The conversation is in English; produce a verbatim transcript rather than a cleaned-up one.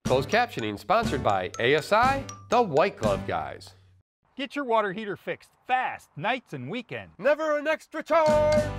Closed captioning sponsored by A S I, the White Glove Guys. Get your water heater fixed fast, nights and weekends. Never an extra charge!